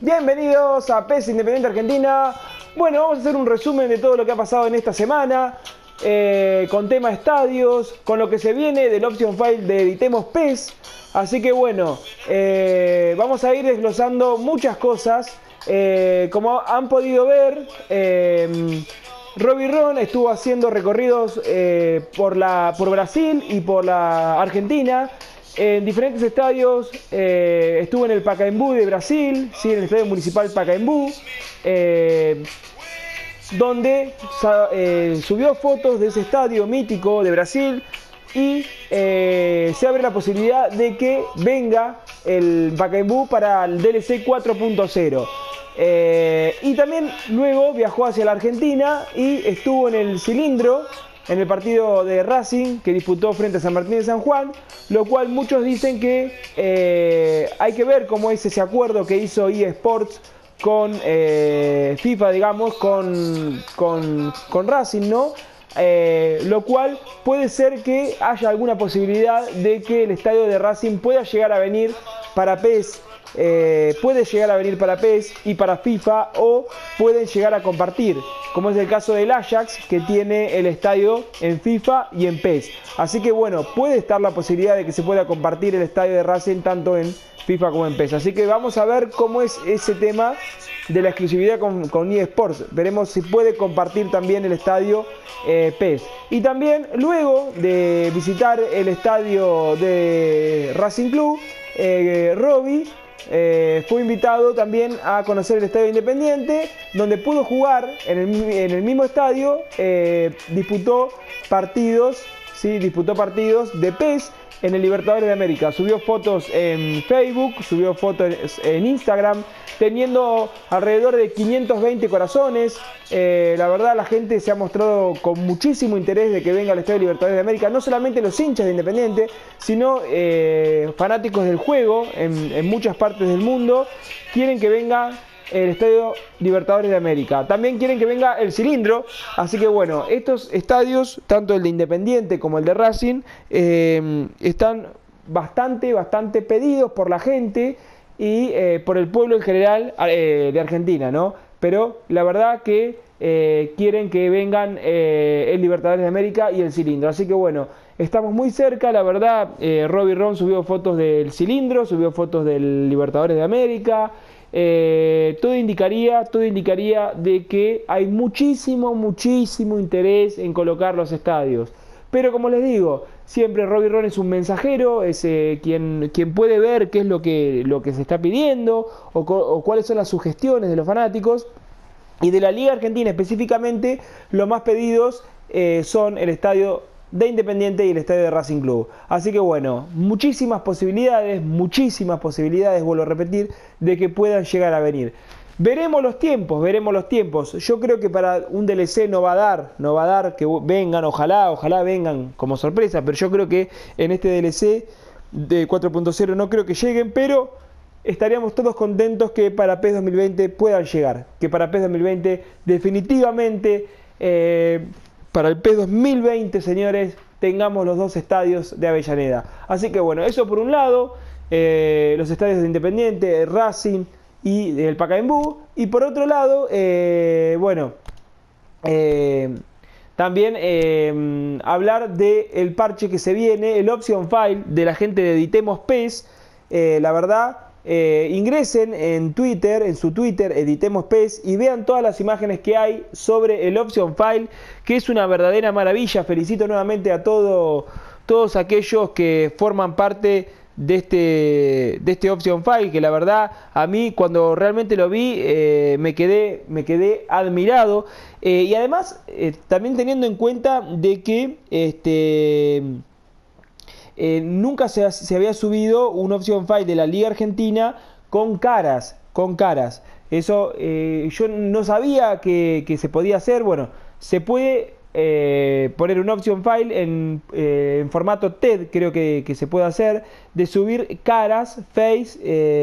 Bienvenidos a PES Independiente Argentina. Bueno, vamos a hacer un resumen de todo lo que ha pasado en esta semana, con tema estadios, con lo que se viene del option file de Editemos PES. Así que bueno, vamos a ir desglosando muchas cosas. Como han podido ver, Robbie Ron estuvo haciendo recorridos por Brasil y por la Argentina. En diferentes estadios, estuvo en el Pacaembu de Brasil, ¿sí? En el Estadio Municipal Pacaembu, donde subió fotos de ese estadio mítico de Brasil y se abre la posibilidad de que venga el Pacaembu para el DLC 4.0. Y también luego viajó hacia la Argentina y estuvo en el Cilindro, en el partido de Racing que disputó frente a San Martín de San Juan, lo cual muchos dicen que hay que ver cómo es ese acuerdo que hizo eSports con FIFA, digamos, con Racing, ¿no? Lo cual puede ser que haya alguna posibilidad de que el estadio de Racing pueda llegar a venir para PES. Puede llegar a venir para PES y para FIFA, o pueden llegar a compartir, como es el caso del Ajax, que tiene el estadio en FIFA y en PES. Así que bueno, puede estar la posibilidad de que se pueda compartir el estadio de Racing tanto en FIFA como en PES. Así que vamos a ver cómo es ese tema de la exclusividad con eSports. Veremos si puede compartir también el estadio PES. Y también luego de visitar el estadio de Racing Club, Robbie fue invitado también a conocer el Estadio Independiente, donde pudo jugar en el mismo estadio. Disputó partidos de PES en el Libertadores de América. Subió fotos en Facebook, subió fotos en Instagram, teniendo alrededor de 520 corazones. La verdad, la gente se ha mostrado con muchísimo interés de que venga al Estadio Libertadores de América. No solamente los hinchas de Independiente, sino fanáticos del juego en muchas partes del mundo quieren que venga el Estadio Libertadores de América. También quieren que venga el Cilindro. Así que bueno, estos estadios, tanto el de Independiente como el de Racing, están bastante pedidos por la gente y por el pueblo en general de Argentina, ¿no? Pero la verdad que quieren que vengan el Libertadores de América y el Cilindro. Así que bueno, estamos muy cerca, la verdad. Robbie Ron subió fotos del Cilindro, subió fotos del Libertadores de América. Todo indicaría de que hay muchísimo interés en colocar los estadios. Pero como les digo, siempre Robbie Ron es un mensajero, es quien puede ver qué es lo que se está pidiendo o cuáles son las sugestiones de los fanáticos. Y de la Liga Argentina específicamente, los más pedidos son el estadio de Independiente y el estadio de Racing Club. Así que bueno, muchísimas posibilidades, vuelvo a repetir, de que puedan llegar a venir. Veremos los tiempos. Yo creo que para un DLC no va a dar que vengan, ojalá vengan como sorpresa, pero yo creo que en este DLC de 4.0 no creo que lleguen, pero estaríamos todos contentos que para PES 2020 puedan llegar, que para PES 2020 definitivamente, para el PES 2020, señores, tengamos los dos estadios de Avellaneda. Así que bueno, eso por un lado, los estadios de Independiente, Racing y el Pacaembu. Y por otro lado, también hablar del parche que se viene, el option file de la gente de Editemos PES. La verdad, ingresen en su Twitter, Editemos PES, y vean todas las imágenes que hay sobre el option file, que es una verdadera maravilla. Felicito nuevamente a todos aquellos que forman parte de este option file, que la verdad a mí cuando realmente lo vi me quedé admirado, y además también teniendo en cuenta de que nunca se había subido un option file de la Liga Argentina con caras. Eso yo no sabía que se podía hacer. Bueno, se puede poner un option file en formato TED, creo que se puede hacer, de subir caras, face,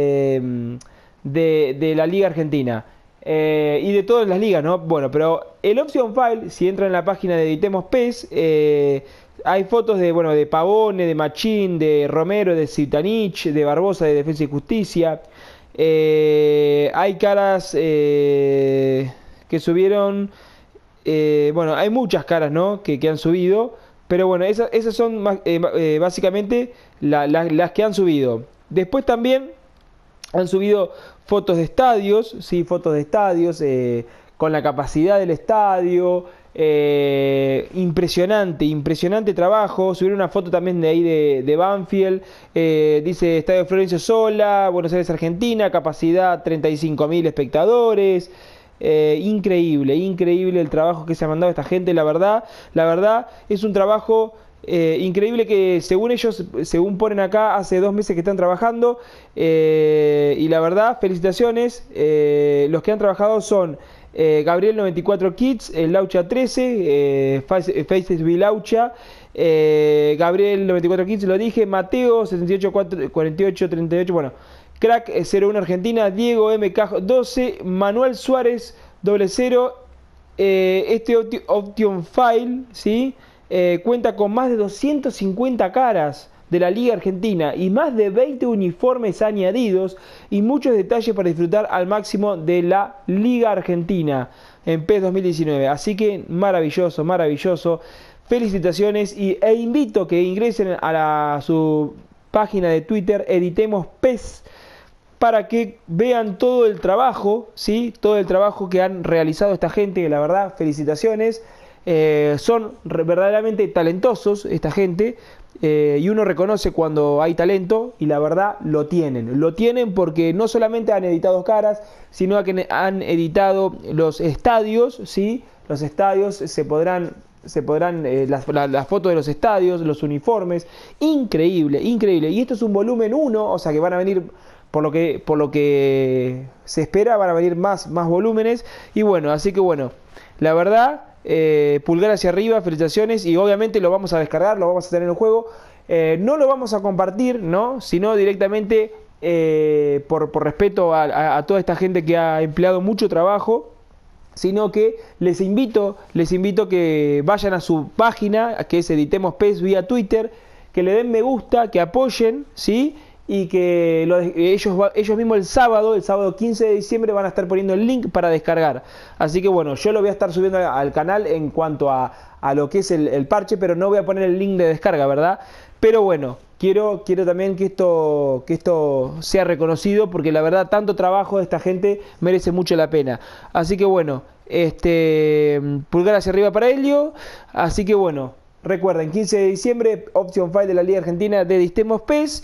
de la Liga Argentina. Y de todas las ligas, ¿no? Bueno, pero el option file, si entran en la página de Editemos PES, hay fotos de Pavone, de Machín, de Romero, de Zitanich, de Barbosa, de Defensa y Justicia. Hay caras que subieron, bueno, hay muchas caras, ¿no? que han subido, pero bueno, esas son básicamente las que han subido. Después también han subido fotos de estadios, sí, fotos de estadios, con la capacidad del estadio. Impresionante trabajo. Subieron una foto también de ahí de Banfield. Dice Estadio Florencio Sola, Buenos Aires, Argentina, capacidad 35.000 espectadores. Increíble el trabajo que se ha mandado esta gente. La verdad es un trabajo increíble que según ellos, según ponen acá, hace 2 meses que están trabajando. Y la verdad, felicitaciones. Los que han trabajado son Gabriel 94 Kids, Laucha 13, Faces Vilaucha, Gabriel 94 Kids, lo dije, Mateo 78 48 38, bueno, Crack 01 Argentina, Diego MK 12, Manuel Suárez 00, este Option File, ¿sí? Cuenta con más de 250 caras de la Liga Argentina y más de 20 uniformes añadidos y muchos detalles para disfrutar al máximo de la Liga Argentina en PES 2019. Así que maravilloso. Felicitaciones e invito que ingresen a su página de Twitter, Editemos PES, para que vean todo el trabajo, ¿sí? Todo el trabajo que han realizado esta gente, que la verdad, felicitaciones. Son verdaderamente talentosos esta gente, y uno reconoce cuando hay talento y la verdad lo tienen porque no solamente han editado caras, sino que han editado los estadios, ¿sí? Los estadios se podrán las fotos de los estadios, los uniformes, increíble. Y esto es un volumen 1, o sea que van a venir, por lo que se espera, van a venir más volúmenes. Y bueno, así que bueno, la verdad, pulgar hacia arriba, felicitaciones. Y obviamente lo vamos a descargar, lo vamos a tener en el juego. No lo vamos a compartir, ¿no? Sino directamente por respeto a toda esta gente que ha empleado mucho trabajo. Sino que les invito que vayan a su página, que es Editemos PES, vía Twitter, que le den me gusta, que apoyen, ¿sí? Y que ellos mismos el sábado 15 de diciembre van a estar poniendo el link para descargar. Así que bueno, yo lo voy a estar subiendo al canal en cuanto a lo que es el parche, pero no voy a poner el link de descarga, ¿verdad? Pero bueno, quiero también que esto sea reconocido, porque la verdad tanto trabajo de esta gente merece mucho la pena. Así que bueno, pulgar hacia arriba para Helio. Así que bueno, recuerden, 15 de diciembre, Option File de la Liga Argentina de Editemos PES.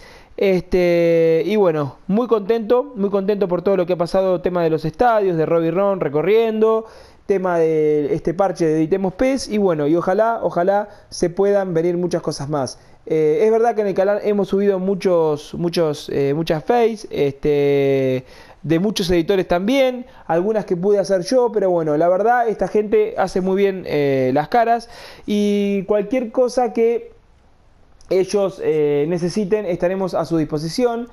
Y bueno, muy contento por todo lo que ha pasado, tema de los estadios, de Robbie Ron recorriendo, tema de este parche de Editemos PES, y bueno, y ojalá se puedan venir muchas cosas más. Es verdad que en el canal hemos subido muchas face, de muchos editores también, algunas que pude hacer yo, pero bueno, la verdad esta gente hace muy bien las caras, y cualquier cosa que ellos necesiten, estaremos a su disposición.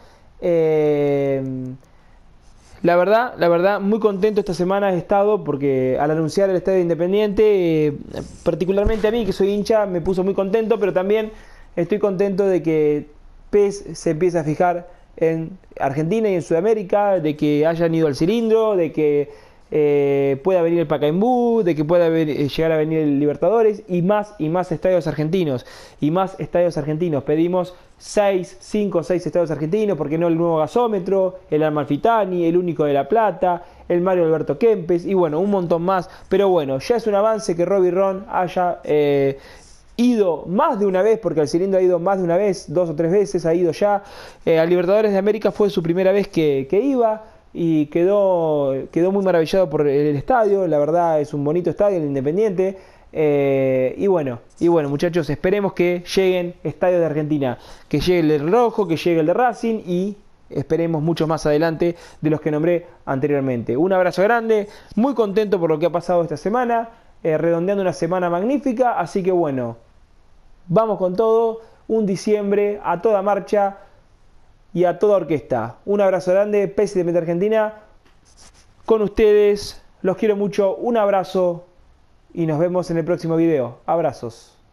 La verdad, muy contento esta semana he estado, porque al anunciar el Estadio Independiente, particularmente a mí que soy hincha, me puso muy contento, pero también estoy contento de que PES se empiece a fijar en Argentina y en Sudamérica, de que hayan ido al cilindro, de que pueda venir el Pacaembu, de que pueda llegar a venir el Libertadores, y más estadios argentinos, pedimos 5 o 6 estadios argentinos, porque no el nuevo gasómetro, el Amalfitani, el único de La Plata, el Mario Alberto Kempes, y bueno, un montón más. Pero bueno, ya es un avance que Robbie Ron haya ido más de una vez, porque al cilindro ha ido más de una vez, 2 o 3 veces ha ido ya. Al Libertadores de América fue su primera vez que iba, y quedó muy maravillado por el estadio. La verdad es un bonito estadio, el Independiente. Y bueno muchachos, esperemos que lleguen estadios de Argentina, que llegue el del Rojo, que llegue el de Racing, y esperemos muchos más adelante de los que nombré anteriormente. Un abrazo grande, muy contento por lo que ha pasado esta semana, redondeando una semana magnífica. Así que bueno, vamos con todo, un diciembre a toda marcha y a toda orquesta. Un abrazo grande, PES Independiente Argentina, con ustedes, los quiero mucho, un abrazo y nos vemos en el próximo video. Abrazos.